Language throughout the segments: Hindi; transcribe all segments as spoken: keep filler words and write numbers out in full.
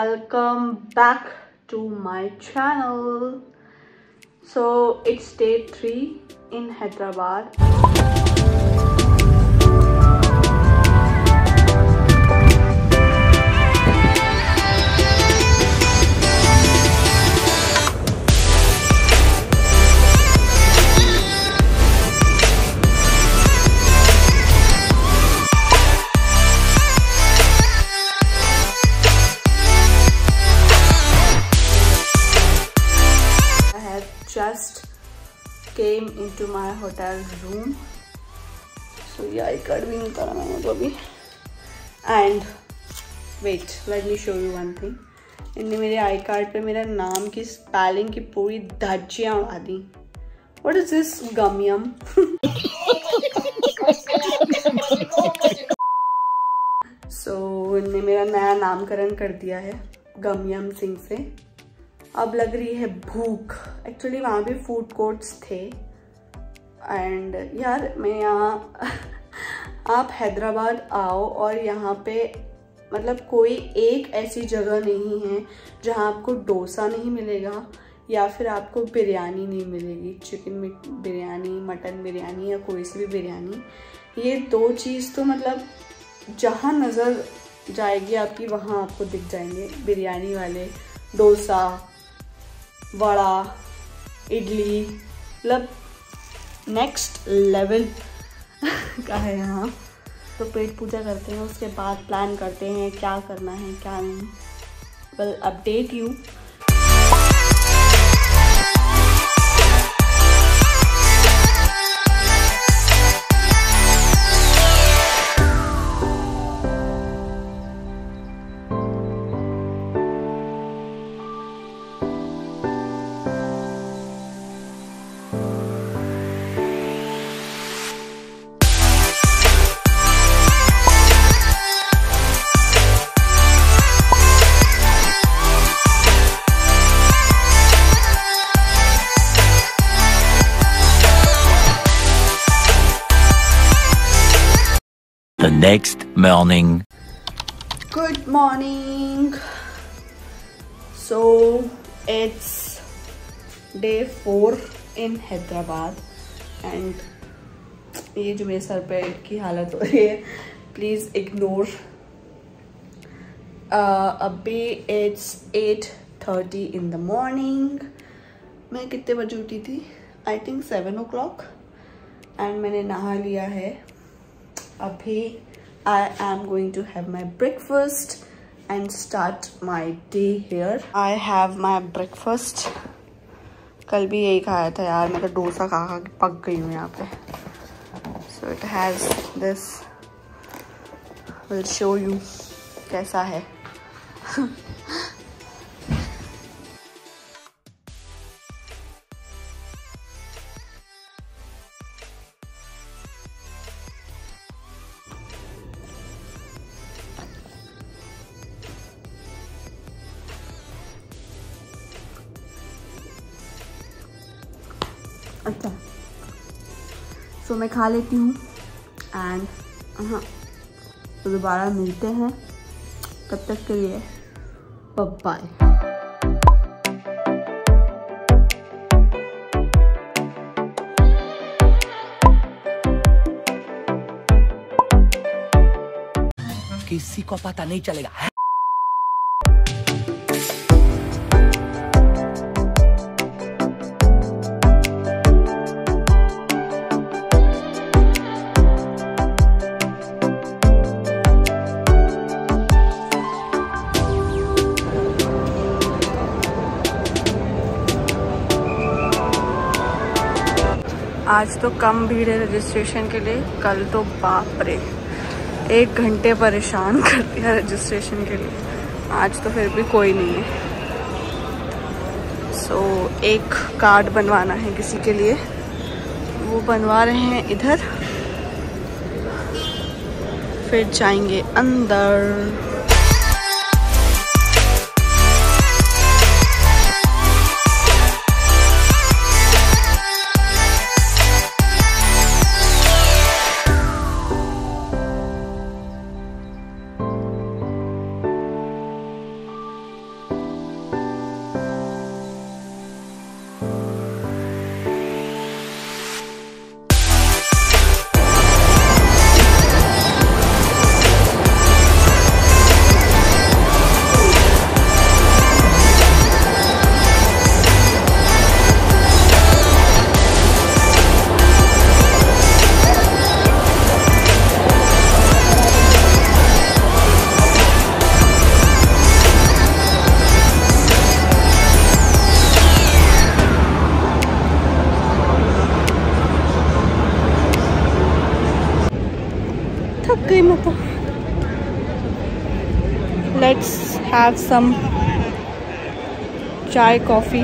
welcome back to my channel. So it's day three in Hyderabad. Just came into my hotel room. So yeah, I cut भी नहीं करा मैंने तो अभी. And wait, let me show you one thing. इनने मेरे आई कार्ड पे मेरा नाम की स्पेलिंग की पूरी धज्जियां उड़ा दी. What is this गमियम? So इनने मेरा नया नामकरण कर दिया है गमियम सिंह से. अब लग रही है भूख. एक्चुअली वहाँ भी फूड कोर्ट्स थे. एंड यार मैं यहाँ आप हैदराबाद आओ और यहाँ पे मतलब कोई एक ऐसी जगह नहीं है जहाँ आपको डोसा नहीं मिलेगा या फिर आपको बिरयानी नहीं मिलेगी. चिकन बिरयानी, मटन बिरयानी या कोई सी भी बिरयानी, ये दो चीज़ तो मतलब जहाँ नज़र जाएगी आपकी वहाँ आपको दिख जाएंगे. बिरयानी वाले, डोसा, वड़ा, इडली, मतलब नेक्स्ट लेवल का है यहाँ. तो पेट पूजा करते हैं, उसके बाद प्लान करते हैं क्या करना है क्या नहीं. We'll update you. The next morning. Good morning. So it's day four in Hyderabad and ये जो मेरे सर पे की हालत हो रही है प्लीज इग्नोर. अभी it's eight thirty in the morning. मैं कितने बजे उठी थी? I think seven o'clock. And मैंने नहा लिया है. अभी I am going to have my breakfast and start my day here. I have my breakfast. कल भी यही खाया था यार. मैं तो डोसा खा खा के पक गई हूँ यहाँ पे. So it has this. Will show you कैसा है. अच्छा, सो मैं खा लेती हूँ एंड हाँ तो दोबारा मिलते हैं. तब तक के लिए बाय. किसी को पता नहीं चलेगा. आज तो कम भीड़ है रजिस्ट्रेशन के लिए. कल तो बाप रे एक घंटे परेशान कर दिया रजिस्ट्रेशन के लिए. आज तो फिर भी कोई नहीं है. सो so, एक कार्ड बनवाना है किसी के लिए, वो बनवा रहे हैं इधर. फिर जाएंगे अंदर. हैव सम चाय कॉफ़ी।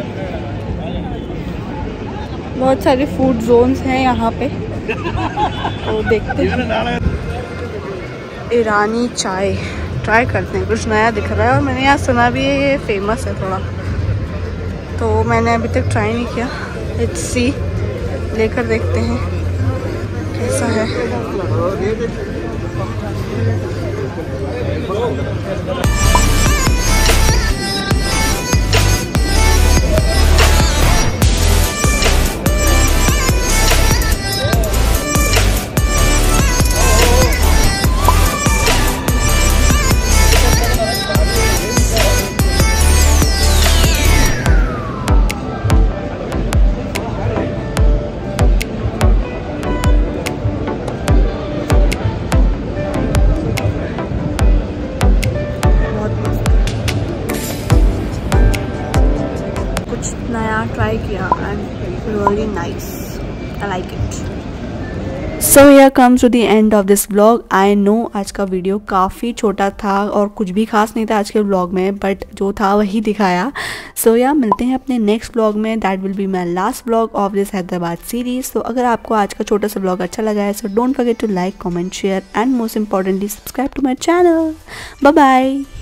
बहुत सारे फूड जोन्स हैं यहाँ पे, तो देखते हैं। ईरानी चाय ट्राई करते हैं, कुछ नया दिख रहा है और मैंने यहाँ सुना भी है ये फेमस है थोड़ा, तो मैंने अभी तक ट्राई नहीं किया। लेट्स सी, लेकर देखते हैं कैसा है। नया ट्राई किया and really nice, I like it. So here comes to the end of this vlog. I know आज का वीडियो काफ़ी छोटा था और कुछ भी खास नहीं था आज के व्लॉग में, बट जो था वही दिखाया। सो so, या yeah, मिलते हैं अपने नेक्स्ट व्लॉग में। That will be my last vlog of this Hyderabad series. तो अगर आपको आज का छोटा सा व्लॉग अच्छा लगा है, so don't forget to like, comment, share and most importantly subscribe to my channel. Bye bye.